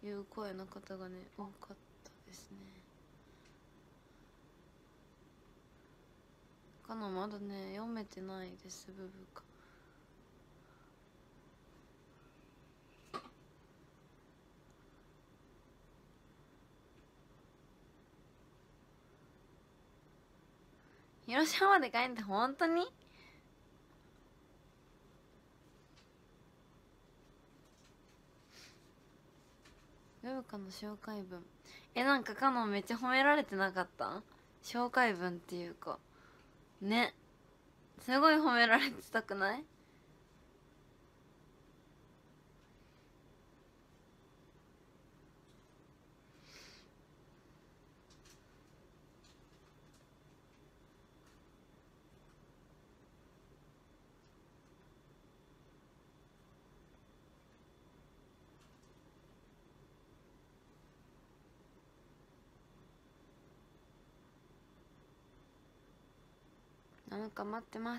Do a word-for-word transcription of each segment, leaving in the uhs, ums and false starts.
いう声の方がね多かったですね。かのまだね読めてないですブブカ。広島まで帰って本当にブブカの紹介文、えなんかかのめっちゃ褒められてなかった？紹介文っていうかね、すごい褒められてたくない？なのか待ってます。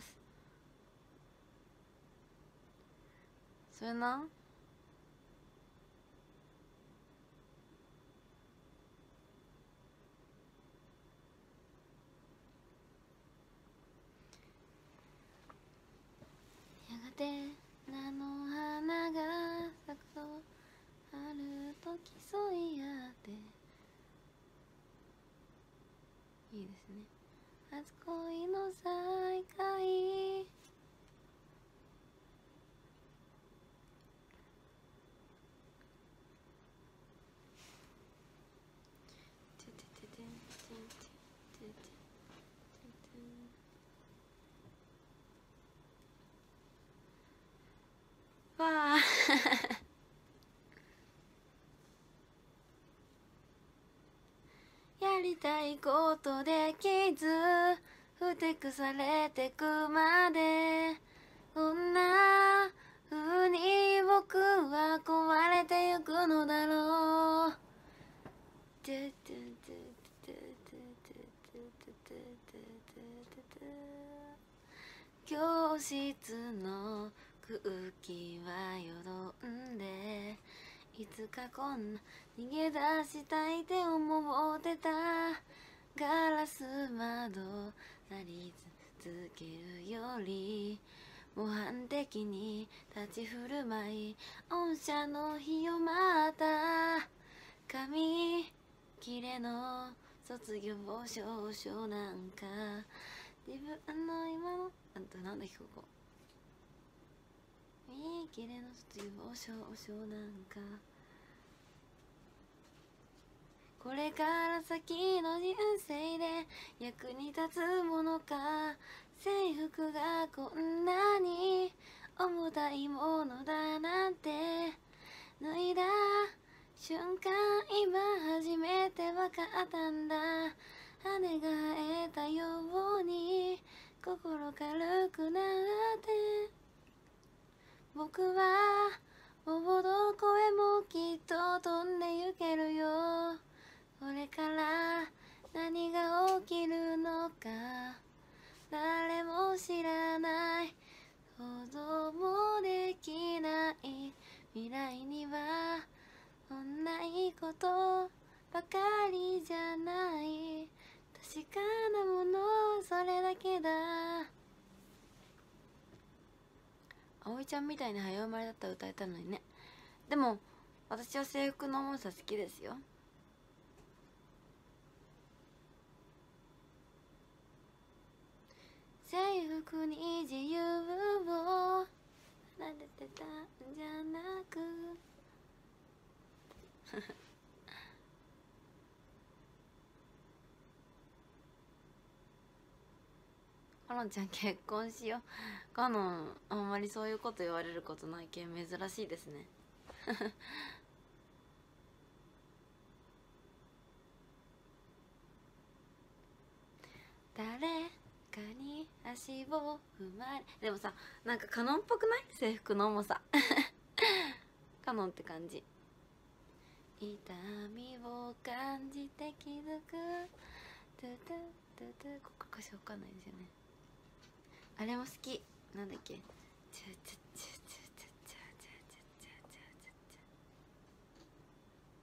それなやがて菜の花が咲くと春と競い合っていいですね。初恋の再会わあやりたいことできずふてくされてくまでこんな風に僕は壊れてゆくのだろう。教室の空気はよどんでいつかこんな逃げ出したいって思ってた。ガラス窓なり続けるより模範的に立ち振る舞い御社の日をまた紙切れの卒業証書なんか自分の今のあんたなんだっけここ見切れの卒業証書なんかこれから先の人生で役に立つものか制服がこんなに重たいものだなんて脱いだ瞬間今初めて分かったんだ。羽が生えたように心軽くなって僕はもうどこへもきっと飛んで行けるよ。これから何が起きるのか誰も知らない。想像もできない未来にはこんないいことばかりじゃない。確かなものそれだけだ。葵ちゃんみたいに早生まれだったら歌えたのにね。でも私は制服の重さ好きですよ。制服に自由を離れてたんじゃなくかのんちゃん結婚しよう。かのんあんまりそういうこと言われることないけん珍しいですね誰かに足を踏まれでもさなんかカノンっぽくない？制服の重さカノンって感じ。痛みを感じて気づくトゥトゥトゥトゥここ歌詞わかんないですよね。あれも好きなんだっけチュチュチュチュチュチュチュチュチュチュチュ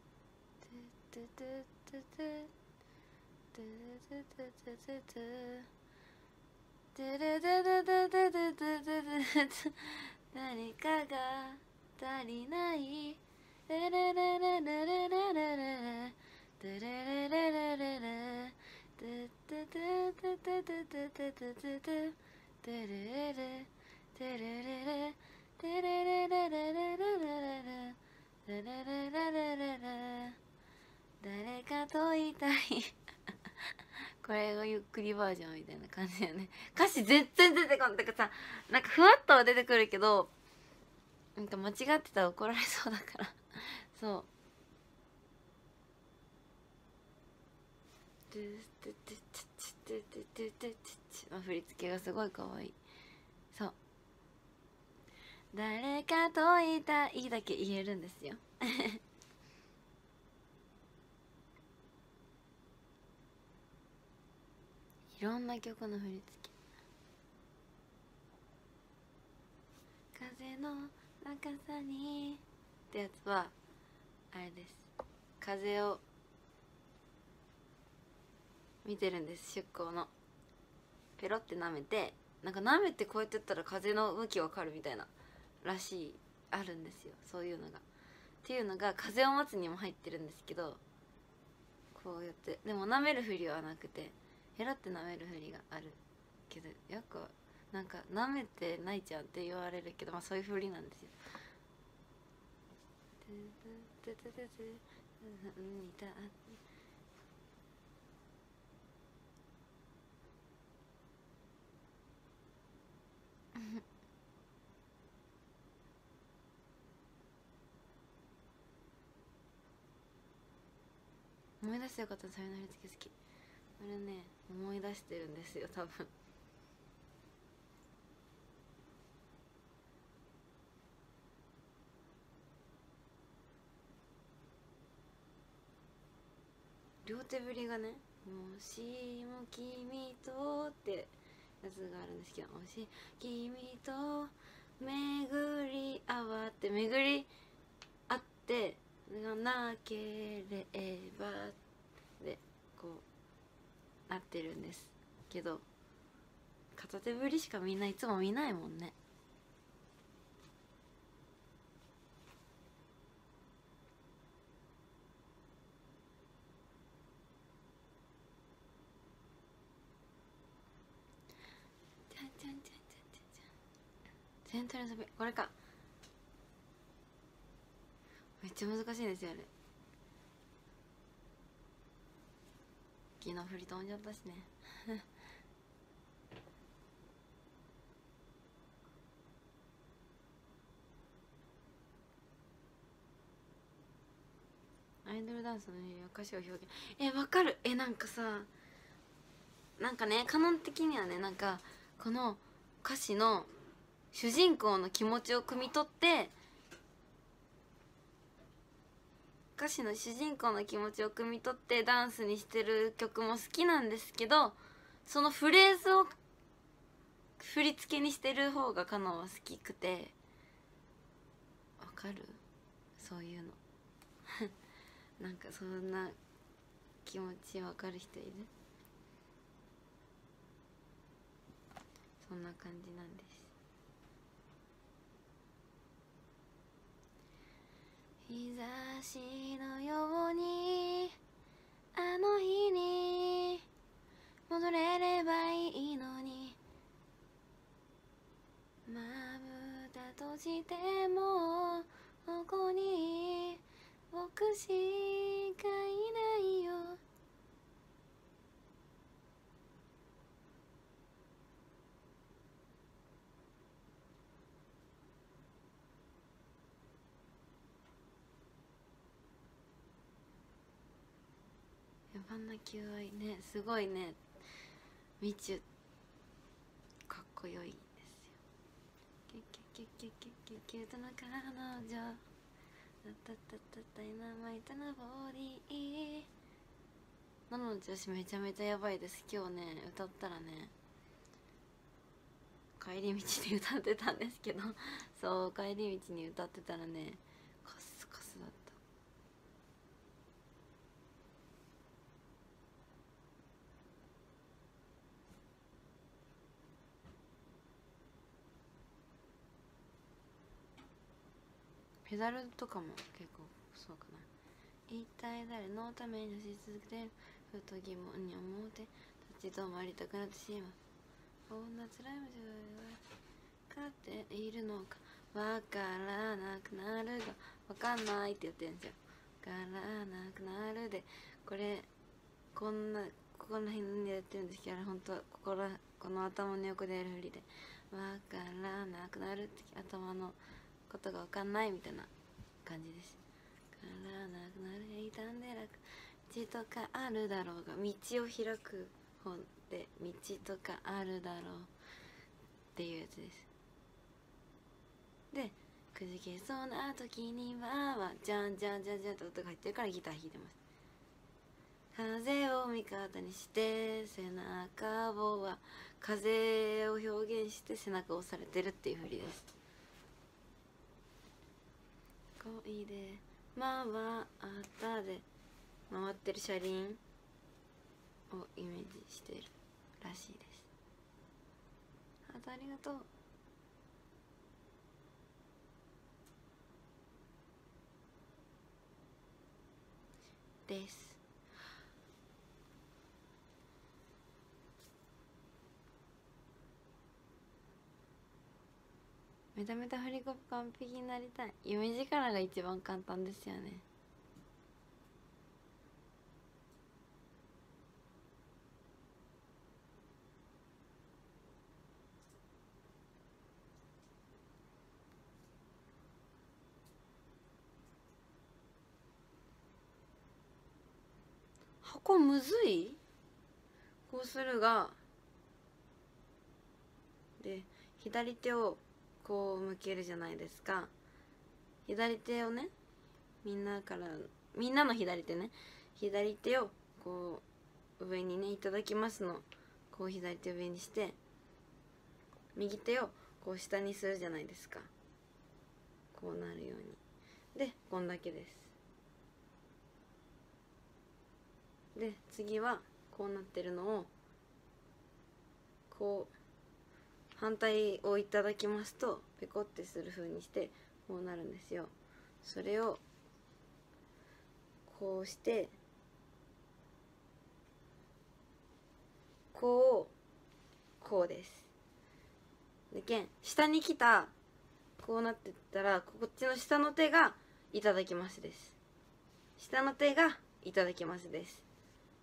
トゥトゥトゥトゥトゥトゥトゥトゥトゥトゥトゥルルルルルルルルルル、誰かが足りない、ルルルルルルルルルル、トゥルルルルルル、トゥトゥトゥトゥトゥトゥトゥトゥトゥトゥトゥ、トゥルルルトゥルルルトゥルルルルルルルルルルルルルルルル、誰かといたいこれがゆっくりバージョンみたいな感じだよね。歌詞全然出てこない。だからさ、なんかふわっとは出てくるけど、なんか間違ってたら怒られそうだからそう。振り付けがすごい可愛い。そう、誰かといたいだけ言えるんですよいろんな曲の振り付け。風の中さにってやつはあれです。風を見てるんです。出航のペロって舐めて、なんか舐めてこうやってやったら風の向きわかるみたいならしい、あるんですよ、そういうのが。っていうのが風を待つにも入ってるんですけど、こうやってでも舐めるふりはなくて、ペロって舐めるふりがあるけど、よくなんか舐めてないじゃんって言われるけど、まあそういうふりなんですよ。思い出してよかった。それの振り付け好き。これね、思い出してるんですよ多分。両手振りがね、もしも君とってやつがあるんですけど、もし君と巡り合わって巡り合ってがなければでこうなってるんですけど、片手振りしかみんないつも見ないもんね。セントラルサビ、これか。めっちゃ難しいですよあれ。昨日振り飛んじゃったしねアイドルダンスの歌詞を表現、え、わかる。え、なんかさ、なんかね、カノン的にはね、なんかこの歌詞の主人公の気持ちを汲み取って、歌詞の主人公の気持ちを汲み取ってダンスにしてる曲も好きなんですけど、そのフレーズを振り付けにしてる方がカノンは好きくて。わかる？そういうのなんかそんな気持ちわかる人いる？そんな感じなんです。日差しのようにあの日に戻れればいいのに、まぶた閉じてもここに僕しかいないよ、 あんな求愛ね、すごいね、みちゅかっこよいんですよ。キュッキュッキュッキュッキュッキュッキュートな彼女、タッタッタッタイナマイトなボディー。なの調子めちゃめちゃやばいです。今日ね歌ったらね、帰り道に歌ってたんですけどそう帰り道に歌ってたらね、カスカスだった。ペダルとかも結構そうかな。一体誰のために走り続けてる、ふと疑問に思って立ち止まりたくなってしまう。こんな辛いもじゃ分かっているのかわからなくなるが、わかんないって言ってるんですよ。わからなくなるで、これこんなここの辺でやってるんですけど、本当はここらこの頭の横でやるふりで、わからなくなるって頭のことがわかんないみたいな感じです。わからなくなる傷んで楽道とかあるだろうが、道を開く本で道とかあるだろうっていうやつです。でくじけそうな時にははじゃんじゃんじゃんじゃんって音が入ってるからギター弾いてます。風を味方にして背中をは風を表現して背中を押されてるっていう振りです。恋で回ったで回ってる車輪をイメージしてるらしいです。あとありがとう。です。めためた振り子完璧になりたい。夢力が一番簡単ですよね。箱むずい。こうするがで左手をこう向けるじゃないですか。左手をね、みんなからみんなの左手ね、左手をこう上にね、いただきますのこう左手上にして、右手をこう下にするじゃないですか。こうなるように。でこんだけです。で次はこうなってるのをこう反対をいただきますとペコってする風にしてこうなるんですよ。それをこうしてこうこうです。でけん下に来たこうなってったらこっちの下の手がいただきますです。下の手がいただきますです。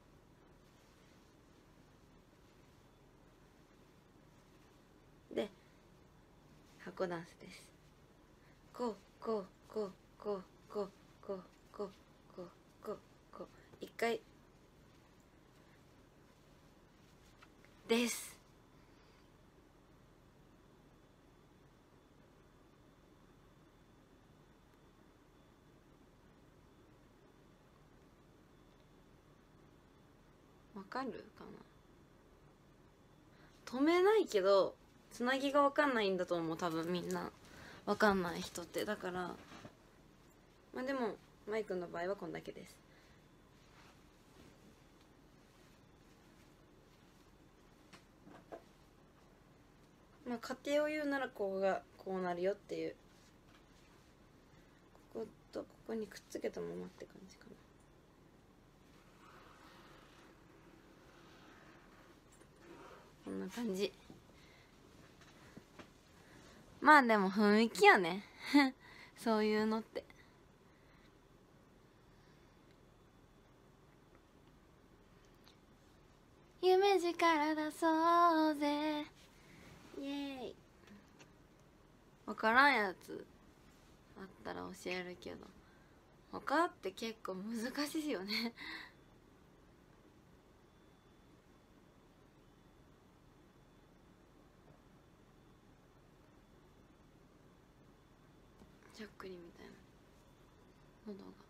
で箱ダンスです。こうこうこうこうこうこうこうこうこうこう一回です。わかるかな。止めないけどつなぎがわかんないんだと思う、多分みんな。わかんない人って。だからまあでもマイクの場合はこんだけです。まあ家庭を言うならここがこうなるよっていう、こことここにくっつけたままって感じかな。こんな感じ。まあでも雰囲気やねそういうのって。夢力出そうぜイエーイ。分からんやつあったら教えるけど、他って結構難しいよねしゃっくりみたいな喉が鳴った。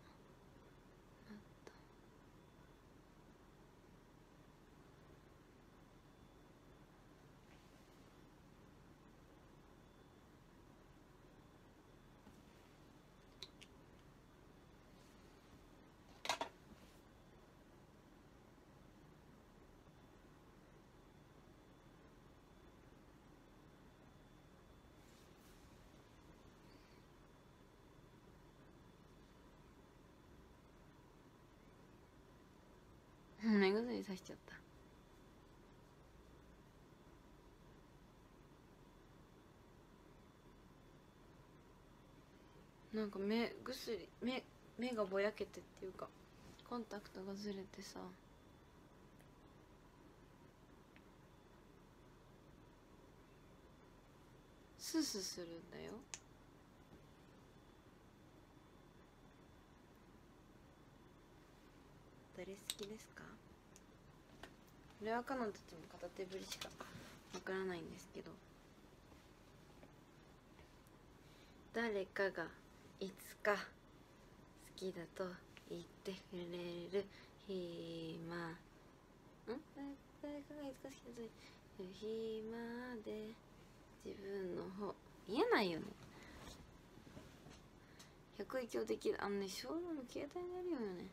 目薬さしちゃった。なんか目薬目目がぼやけてっていうかコンタクトがずれてさ、スースーするんだよ。誰好きですか？これはカノンたちも片手振りしかわからないんですけど、誰かがいつか好きだと言ってくれる日まん誰かがいつか好きだと言う日まで自分の方言えないよね。百意強的だ。あのね、小論の携帯になるよね。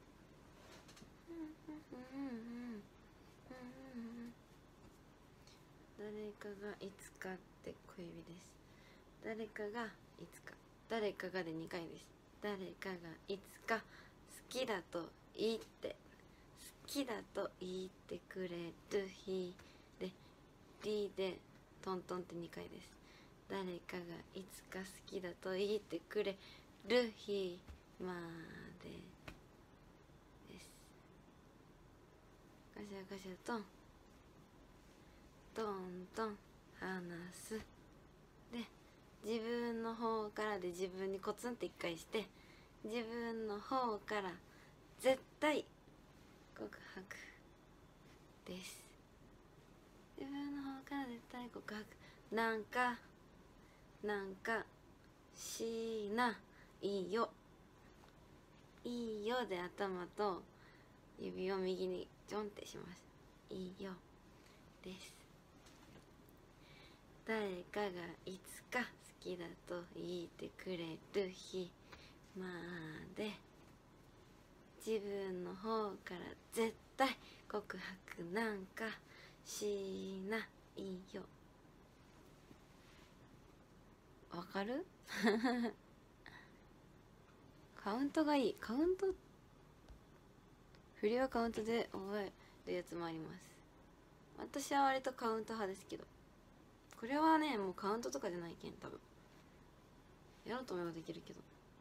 誰かがいつかって小指です。誰かがいつか、誰かがでにかいです。誰かがいつか好きだと言って好きだと言ってくれる日でリでトントンってにかいです。誰かがいつか好きだと言ってくれる日までです。ガシャガシャトントントン離すで、自分の方からで自分にコツンって一回して、自分の方から絶対告白です。自分の方から絶対告白なんかなんかしないよ。いいよで頭と指を右にちょんってします。いいよです。誰かがいつか好きだと言ってくれる日まで自分の方から絶対告白なんかしないよ。わかる？カウントがいい。カウント振りはカウントで覚えるやつもあります。私は割とカウント派ですけど、これはねもうカウントとかじゃないけん多分やろうと思えばできるけど、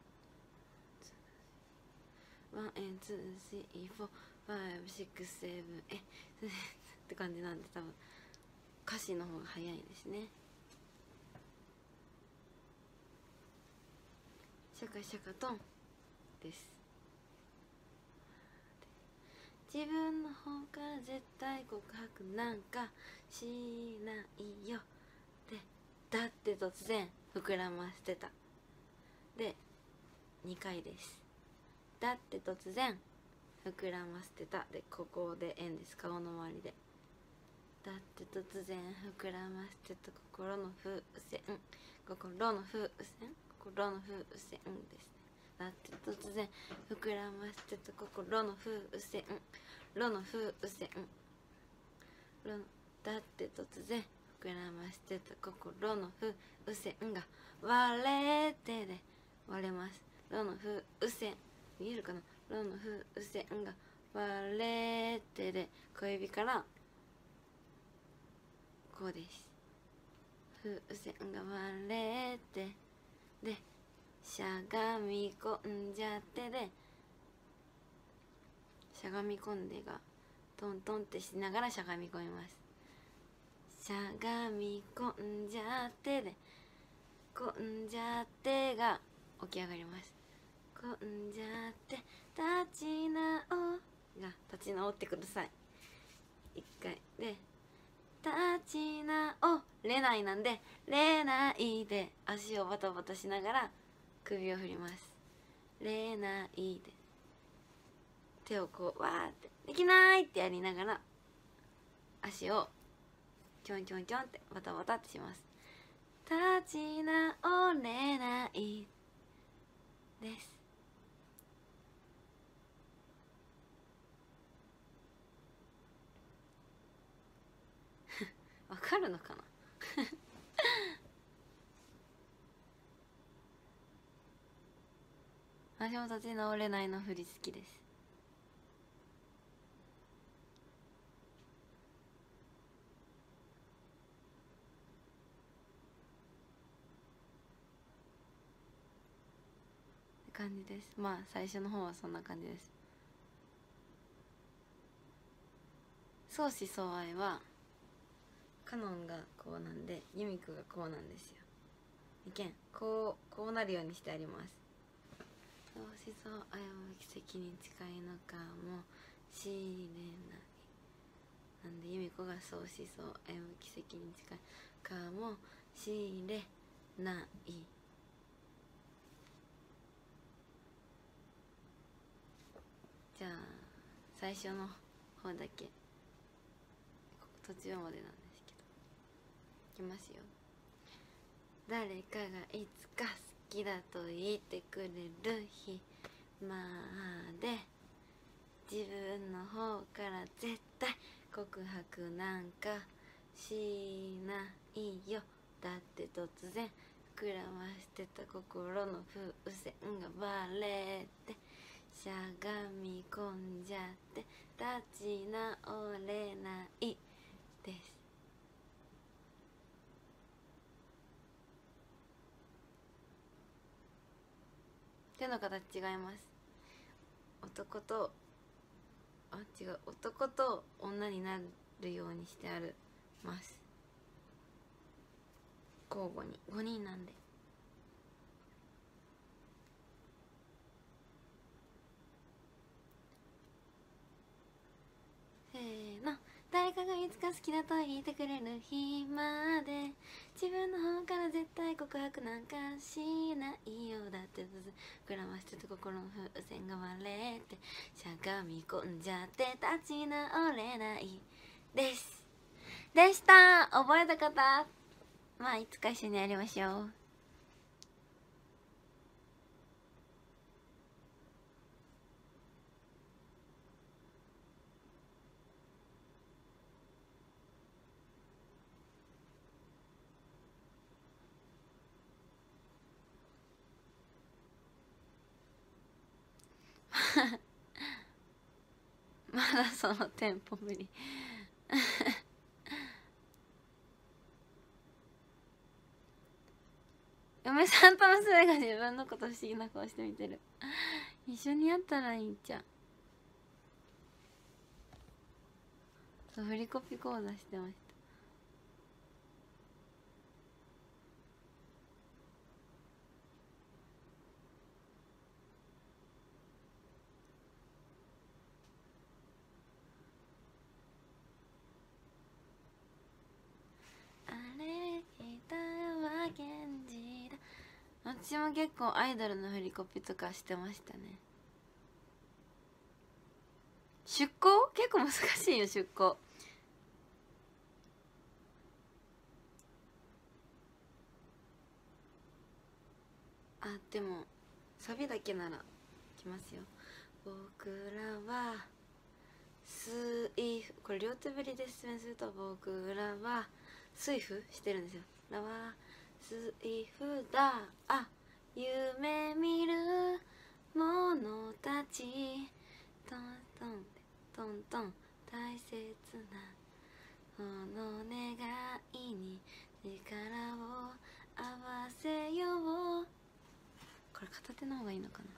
ワンエンツースリーフォーファイブシックスセブンえって感じなんで多分歌詞の方が早いですね。シャカシャカトンです。自分の方から絶対告白なんかしないよで、だって突然膨らませてたでにかいです。だって突然膨らませてたでここで円です。顔の周りでだって突然膨らませてた心の風船心の風船心の風船ですね。だって突然膨らませてた心の風船ロの風船ロだって突然膨らませてた心の風船が割れてで割れます。ロの風船見えるかな。ロの風船が割れてで小指からこうです。風船が割れてでしゃがみ込んじゃってでしゃがみ込んでがトントンってしながらしゃがみ込みます。しゃがみ込んじゃってでこんじゃってが起き上がります。こんじゃって立ち直が立ち直ってください。一回で立ち直れないなんでれないで足をバタバタしながら首を振ります。れないで手をこうわーってできないってやりながら足をちょんちょんちょんってバタバタってします。立ち直れないです。わかるのかな私も立ち直れないの振り好きです。感じです。まあ最初の方はそんな感じです。相思相愛はカノンがこうなんでユミコがこうなんですよ。意見こうこうなるようにしてあります。相思相愛は奇跡に近いのかもしれない。なんで由美子が相思相愛は奇跡に近いかもしれない。じゃあ最初の方だけ途中までなんですけどいきますよ。誰かがいつか好きだと言ってくれる日まで自分の方から絶対告白なんかしないよ。だって突然膨らましてた心の風船がバレてしゃがみ込んじゃって立ち直れないです。手の形違います。男とあ違う男と女になるようにしてあるます。交互にごにんなんで。せーの。誰かがいつか好きだと言ってくれる日まで自分の方から絶対告白なんかしないよ。だって膨らましてた心の風船が割れてしゃがみ込んじゃって立ち直れないですでした。覚えた方まあいつか一緒にやりましょう。まだそのテンポ無理嫁さんと娘が自分のこと不思議な顔して見てる一緒にやったらいいんじゃん。そう振りコピ講座してました。あれ北は源氏だ。私も結構アイドルの振りコピとかしてましたね。出向結構難しいよ出向。あでもサビだけならいきますよ。僕らは水夫これ両手振りで説明すると僕らは水夫してるんですよ。らは水夫だあ夢見る者たちトントントントン大切なこの願いに力を合わせよう。これ片手の方がいいのかな。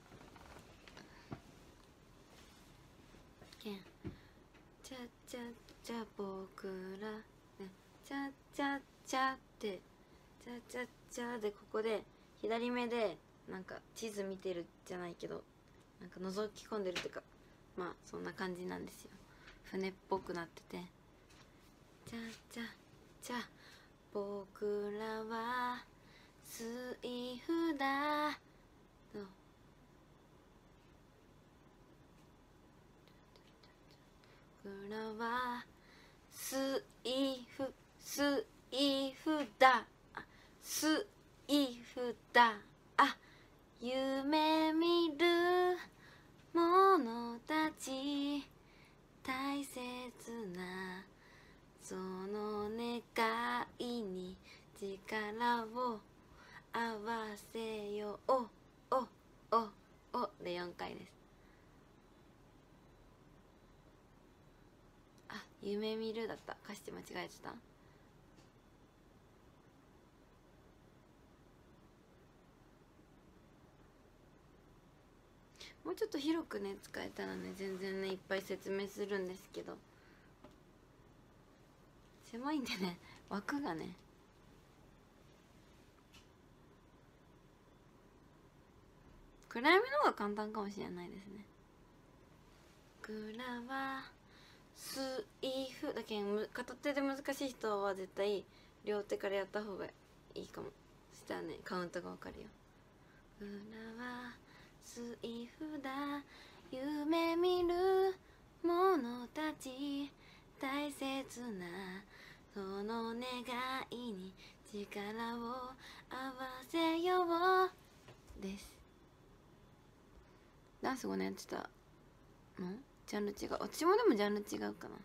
けんちゃちゃちゃ僕らねちゃちゃちゃってちゃちゃちゃでここで左目でなんか地図見てるじゃないけどなんか覗き込んでるっていうかまあそんな感じなんですよ。船っぽくなっててちゃちゃちゃ僕らは水夫だすいふだあ夢見るものたち大切なその願いに力を合わせようおおおでよんかいです。あ、夢見るだった。歌詞間違えてた。もうちょっと広くね使えたらね全然ねいっぱい説明するんですけど、狭いんでね枠がね。暗闇の方が簡単かもしれないですね。グラはスイフだけん片手で難しい人は絶対両手からやった方がいいかも。そしたらねカウントがわかるよ。グラはスイフだ夢見るものたち大切なその願いに力を合わせようです。ダンスごねんやってたのジャンル違う。私もでもジャンル違うかな。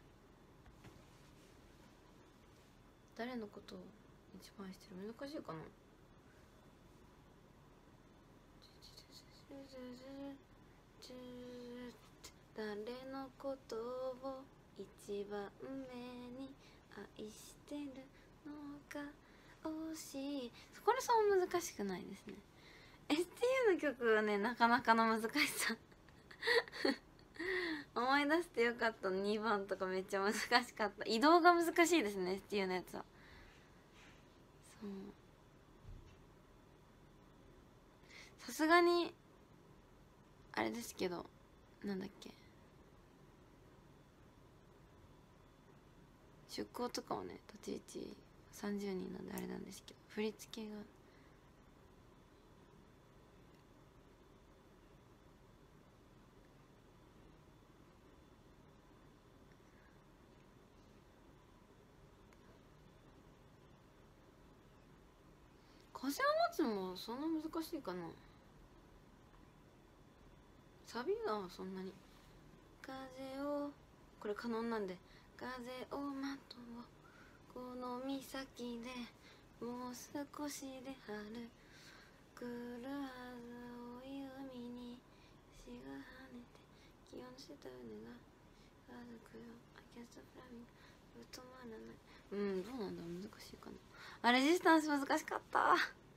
誰のことを一番してる難しいかな。誰のことを一番目に愛してるのか惜しい。そこらさん難しくないですね。 エスティーユー の曲はねなかなかの難しさ思い出してよかった。にばんとかめっちゃ難しかった。移動が難しいですね エスティーユー のやつは。そうさすがにあれですけど、なんだっけ出向とかもね立ち位置さんじゅうにんなんであれなんですけど、振り付けが風を待つもそんな難しいかな。サビがそんなに風をこれカノンなんで風を待とうこの岬でもう少しで春来るはず青い海に潮が跳ねて気温した船が家族よ I guess the flaming 止まらない。うんどうなんだ難しいかな。あレジスタンス難しかった。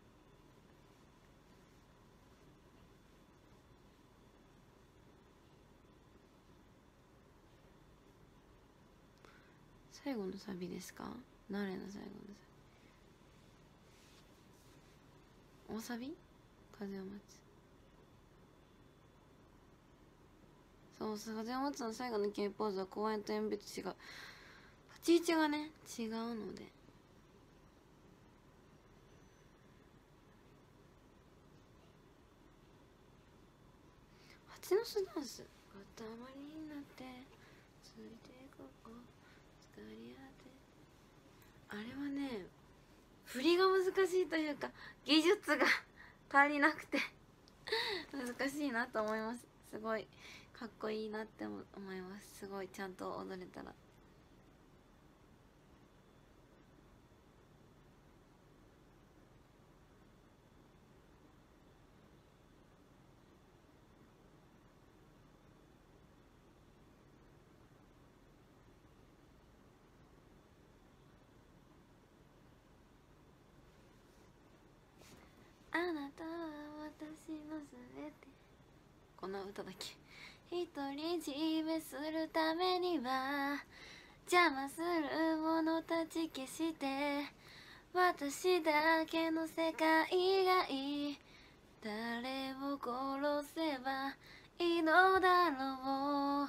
最後のサビですか。誰の最後のサビ。大サビ風を待つ。そう風を待つの最後の決めポーズは公園と鉛筆違う。立ち位置がね違うので蜂の巣ダンス塊になってついてここ疲れ果てあれはね振りが難しいというか技術が足りなくて難しいなと思います。すごいかっこいいなって思います。すごいちゃんと踊れたら。あなたは私のすべてこの歌だけ独り占めするためには邪魔する者たち消して私だけの世界がいい誰を殺せばいいのだろう。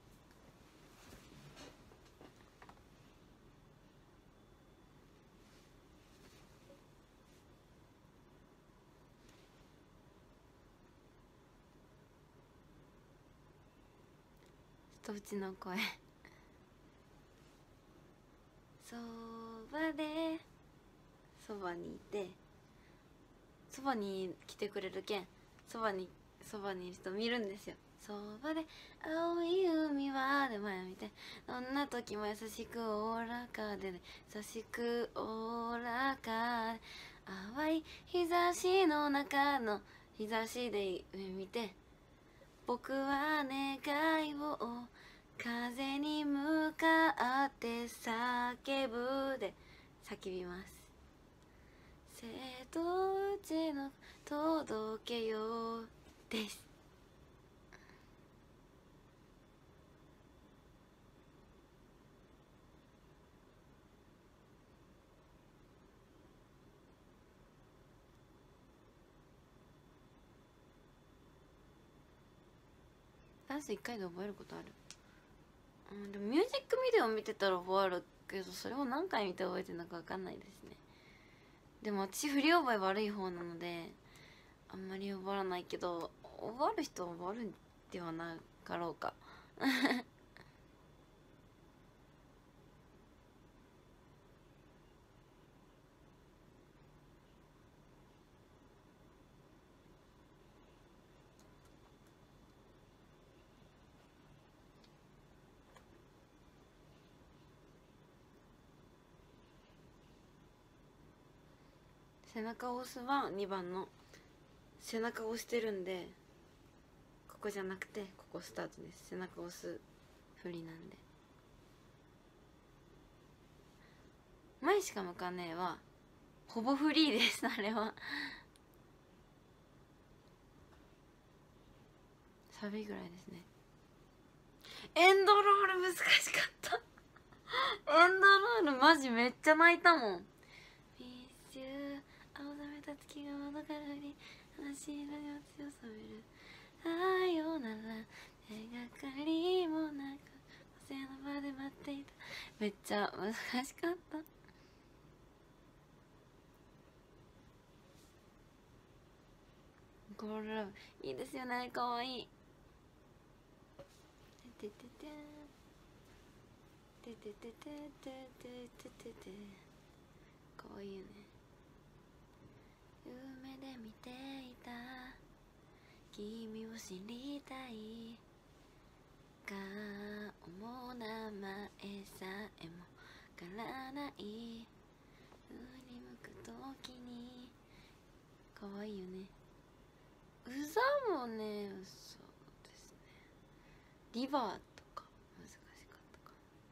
とうちの声そばでそばにいて、そばに来てくれるけん、そばにそばにいる人見るんですよ。そばで青い海はで前を見て、どんな時も優しくおおらかで、ね、優しくおおらかで、淡い日差しの中の日差しで上見て、僕は願いを風に向かって叫ぶで叫びます。瀬戸内の届けようです。ダンスいっかいで覚えることある？うん、でもミュージックビデオ見てたら覚えるけど、それを何回見て覚えてるのか分かんないですね。でも私振り覚え悪い方なのであんまり覚えらないけど、覚える人は覚えるんではなかろうか。背中を押すはにばんの背中を押してるんで、ここじゃなくてここスタートです。背中を押す振りなんで。前しか向かねえはほぼフリーです。あれはサビぐらいですね。エンドロール難しかったエンドロールマジめっちゃ泣いたもん。青ざめた月が窓から降り、話に強さめる。さよなら手がかりもなく風の場で待っていた。めっちゃ難しかった。コロラブいいですよね、かわいい。てててててててててててて、かわいいよね。夢で見ていた君を知りたい、顔も名前さえもわからない、振り向く時に。かわいいよね。うざもね、そうですね。リバーとか難しかったか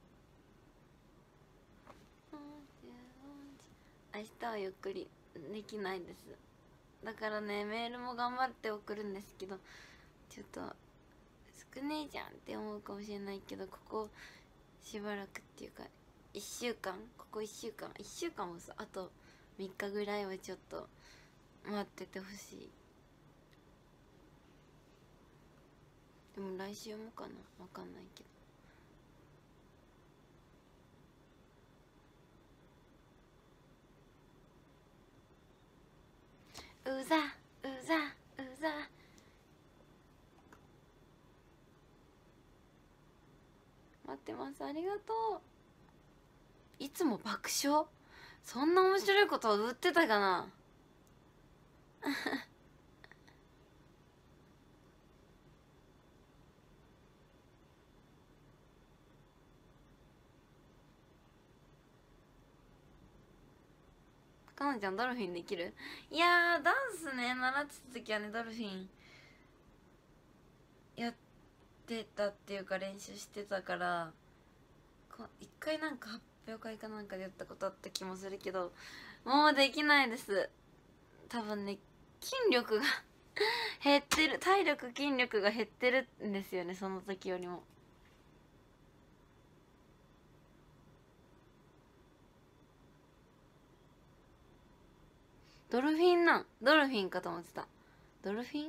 な。明日はゆっくりできないです。だからね、メールも頑張って送るんですけど、ちょっと少ねえじゃんって思うかもしれないけど、ここしばらくっていうかいっしゅうかん、ここいっしゅうかんいっしゅうかんもあとみっかぐらいはちょっと待っててほしい。でも来週もかな、わかんないけど。うざうざうざ。待ってます、ありがとう。いつも爆笑。そんな面白いことを売ってたかなかなちゃんドルフィンできる？いやー、ダンスね、習ってた時はね、ドルフィンやってたっていうか練習してたから、一回なんか発表会かなんかでやったことあった気もするけど、もうできないです。多分ね、筋力が減ってる、体力筋力が減ってるんですよね、その時よりも。ドルフィンなん、ドルフィンかと思ってた。ドルフィン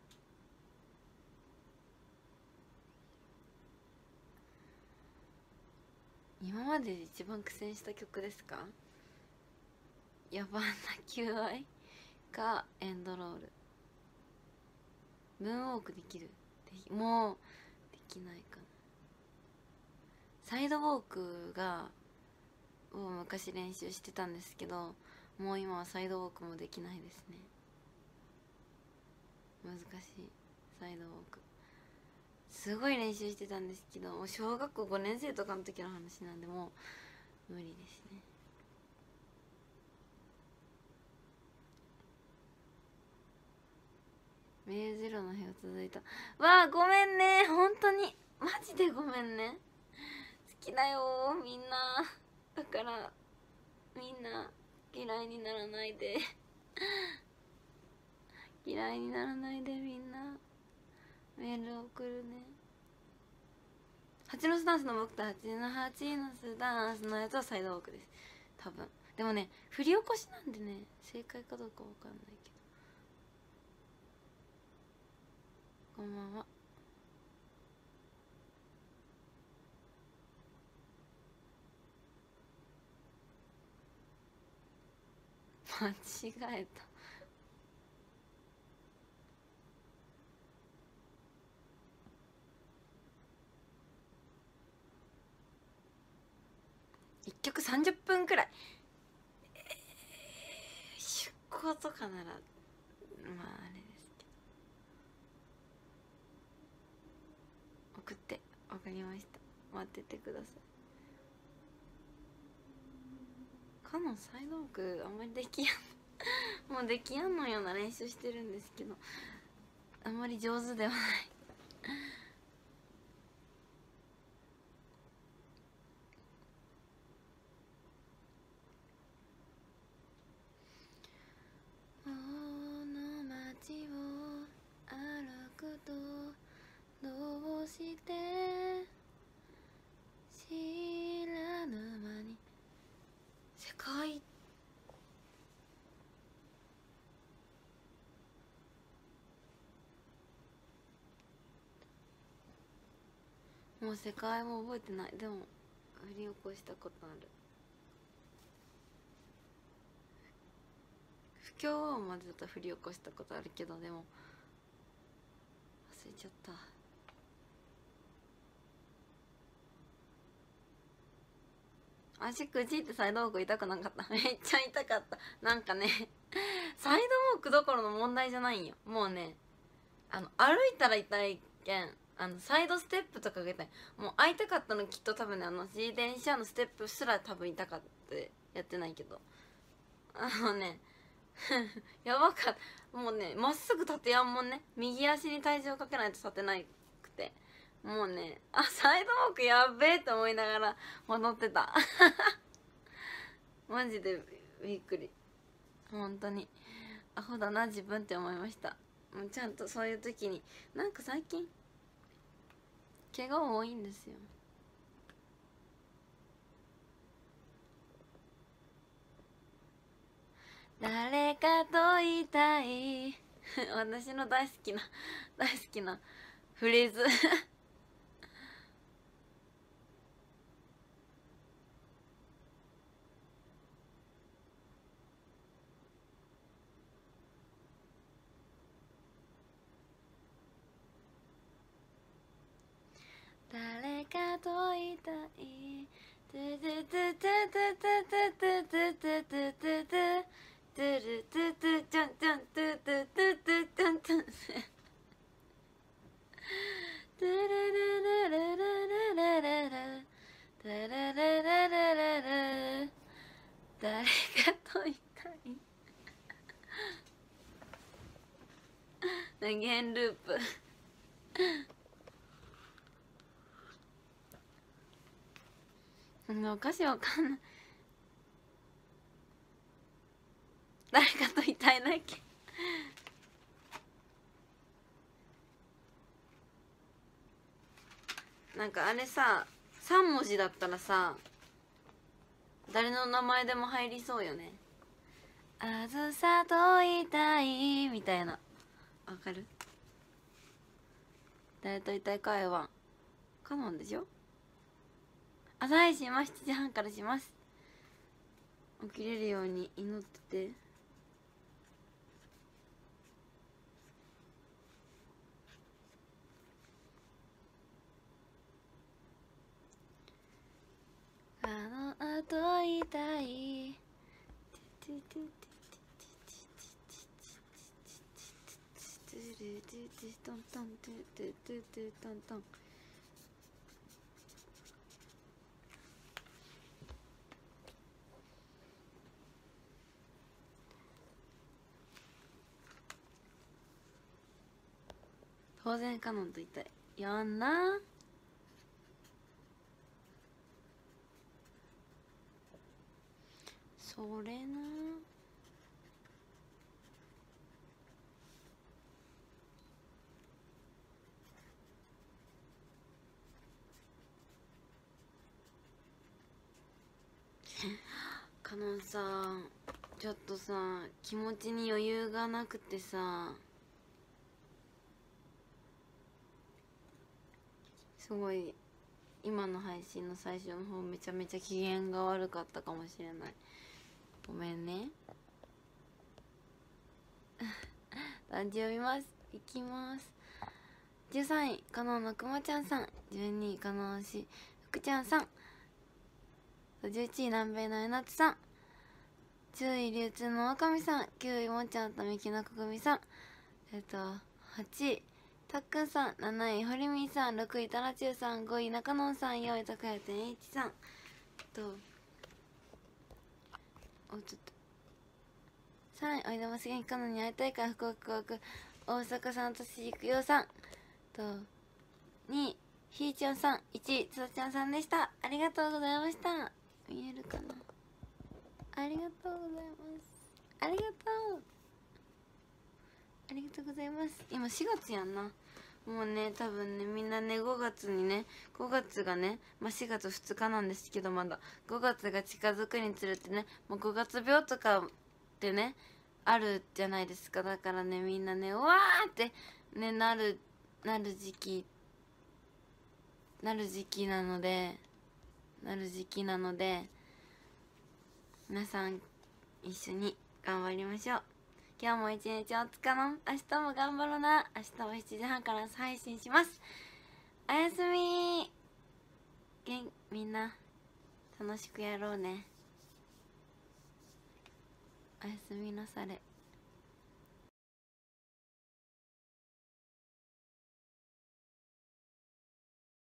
今までで一番苦戦した曲ですか？野蛮な求愛かエンドロール。ムーンウォークできる？でもうできないかな。サイドウォークがを昔練習してたんですけど、 もう今はサイドウォークもできないですね。難しい。サイドウォークすごい練習してたんですけど、もう小学校ごねん生とかの時の話なんでもう無理ですね。メールゼロの日が続いた。わあごめんね、本当にマジでごめんね。好きだよみんな。だからみんな嫌いにならないで嫌いにならないでみんな。メール送るね。蜂の巣ダンスの僕と蜂の蜂の巣ダンスのやつはサイドウォークです多分。でもね振り起こしなんでね正解かどうかわかんないけど。こんばんは。間違えた。いっきょくさんじゅっぷんくらい、えー、出向とかならまああれですけど。送ってわかりました。待っててください。かのサイドウォークあんまりできやんもうできやんのような練習してるんですけどあんまり上手ではない大の街を歩くとどうして知らぬ間に世界もう世界も覚えてない。でも振り起こしたことある。不協和音までだと振り起こしたことあるけどでも忘れちゃった。足くじってサイドウォーク痛くなかった？めっちゃ痛かった。なんかねサイドウォークどころの問題じゃないんよ。もうねあの歩いたら痛いけん、あのサイドステップとかが痛い。もう会いたかったのきっと多分ねあの自転車のステップすら多分痛かってやってないけどあのねやばかった。もうねまっすぐ立てやんもんね。右足に体重をかけないと立てなくてもうねあサイドウォークやっべえと思いながら戻ってたマジでびっくり。本当にアホだな自分って思いました。もうちゃんとそういう時になんか最近怪我多いんですよ。誰かといたい私の大好きな大好きなフレーズ誰かといたいトゥトゥトゥトゥトゥトゥトゥトゥトゥトゥトゥトゥトゥルトゥトゥチャンチャントゥトゥトゥトゥチャンチャントゥルルルルルルルルルトゥルルルルルル誰かといたい無限ループお菓子わかんない。誰かといたいだっけなんかあれささんもじだったらさ誰の名前でも入りそうよね。あずさといたいみたいな。わかる？誰といたいかえはカノンでしょ。朝配信はしちじはんからします。起きれるように祈ってて。あの後いたいトントントゥトゥトゥトゥトントン。当然カノンと言いたい。やんな。それな。カノンさ、ちょっとさ、気持ちに余裕がなくてさ、すごい今の配信の最初の方めちゃめちゃ機嫌が悪かったかもしれない。ごめんね。誕生日ます。いきます。じゅうさんいカノンのくまちゃんさん、じゅうにいカノンし福ちゃんさん、じゅういちい南米のえなつさん、じゅうい流通のわかみさん、きゅういもんちゃんとみきのこぐみさん、えっとはちいたっくんさん、なないほりみんさん、ろくいたらちゅうさん、ごいなかのんさん、よんいたかやてんいちさんと、おちょっとさんいおいでますげんかのんに会いたいから福岡国大阪さんとしいくようさんと、にいひーちゃんさん、いちいつだちゃんさんでした。ありがとうございました。見えるかな。ありがとうございます。ありがとうありがとうございます。今しがつやんな。もうね、多分ね、みんなね、ごがつにね、ごがつがね、まあ、しがつふつかなんですけど、まだごがつが近づくにつれてね、もうごがつ病とかってね、あるじゃないですか。だからね、みんなね、うわーってね、なるなる時期なる時期なのでなる時期なので皆さん一緒に頑張りましょう。今日も一日お疲れの。明日も頑張ろうな。明日はしちじはんから配信します。おやすみ。げんみんな楽しくやろうね。おやすみなされ。